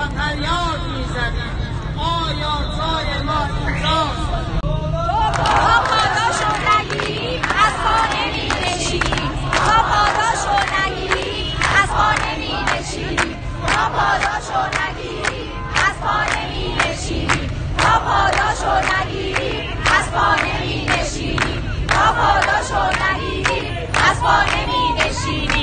و فریاد میزنیم آیا جای ما اینجاست؟ تا پاداشو نگیریم از پا نمی‌نشینیم، تا پاداشو نگیریم از پا نمی‌نشینیم، تا پاداشو نگیریم از پا نمی‌نشینیم، تا پاداشو نگیریم از پا نمی‌نشینیم، تا پاداشو نگیریم از پا نمی‌نشینیم.